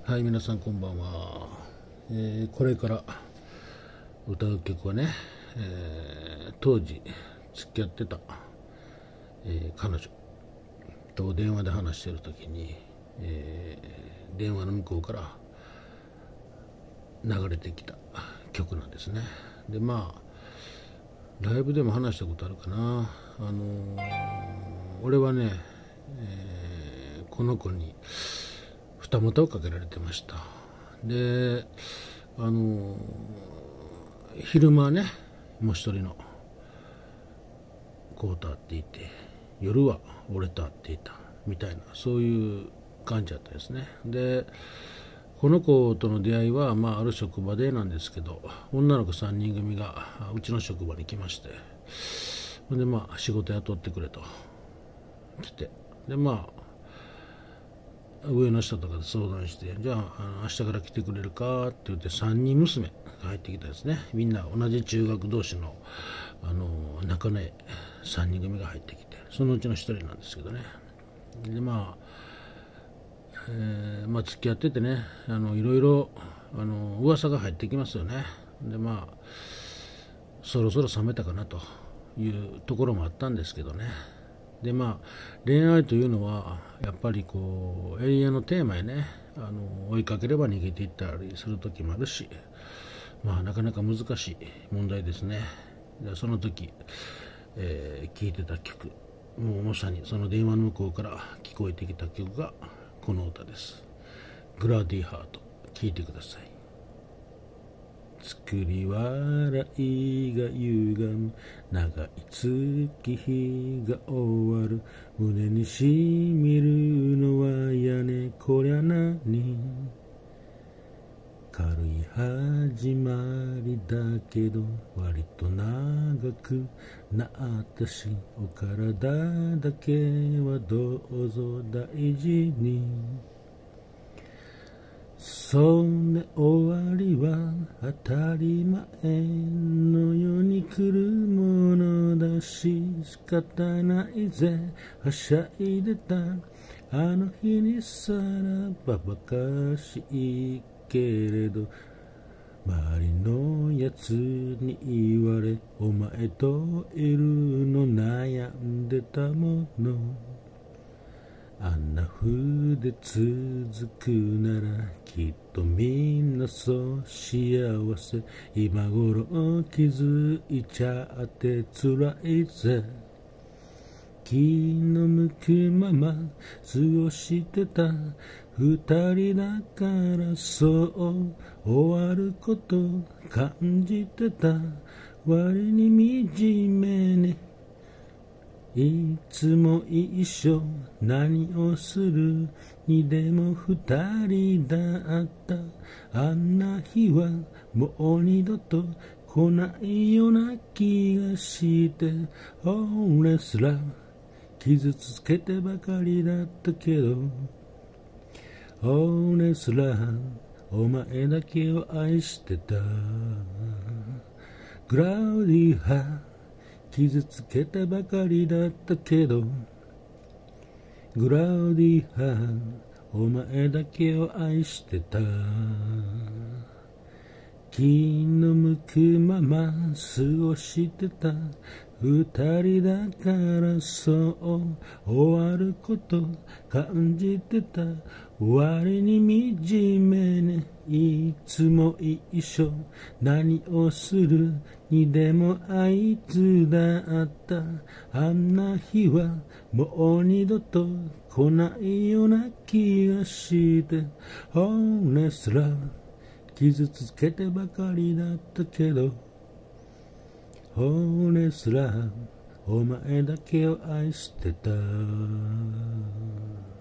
はい、皆さんこんばんは。これから歌う曲はね、当時付き合ってた、彼女と電話で話しているときに、電話の向こうから流れてきた曲なんですね。で、ライブでも話したことあるかな。俺はね、この子に二股をかけられてました。で、昼間はね、もう一人の子と会っていて、夜は俺と会っていたみたいな、そういう感じだったですね。で、この子との出会いは、ある職場でなんですけど、女の子3人組がうちの職場に来まして、で仕事雇ってくれと来て、で上の人とかで相談して、じゃあ明日から来てくれるかって言って3人娘が入ってきたですね。みんな同じ中学同士の仲の3人組が入ってきて、そのうちの1人なんですけどね。で付き合っててね、いろいろ噂が入ってきますよね。でそろそろ冷めたかなというところもあったんですけどね。で恋愛というのはやっぱりこう永遠のテーマへね、追いかければ逃げていったりする時もあるし、なかなか難しい問題ですね。でその時、聴いてた曲、もうまさにその電話の向こうから聞こえてきた曲がこの歌です。グラディハート、聴いてください。作り笑いが歪む長い月日が終わる、胸にしみるのは屋根、こりゃ何、軽い始まりだけど割と長くなったし、お体だけはどうぞ大事に。それ終わりは当たり前のように来るものだし、仕方ないぜ、はしゃいでたあの日にさらばばかしいけれど、周りのやつに言われ、お前といるの悩んでたもの、あんな風で続くならきっとみんなそう幸せ、今頃気づいちゃって辛いぜ。気の向くまま過ごしてた二人だからそう終わること感じてた、割に惨めね、いつも一緒何をするにでも二人だった、あんな日はもう二度と来ないような気がして、俺すら傷つけてばかりだったけど、俺すらお前だけを愛してた。クラウディは傷つけてばかりだったけど、グラウディはお前だけを愛してた。気の向くまま過ごしてた二人だからそう終わること感じてた、割に惨めね、いつも一緒何をするにでもあいつだった、あんな日はもう二度と来ないような気がして、俺すら傷つけてばかりだったけど、俺すらお前だけを愛してた。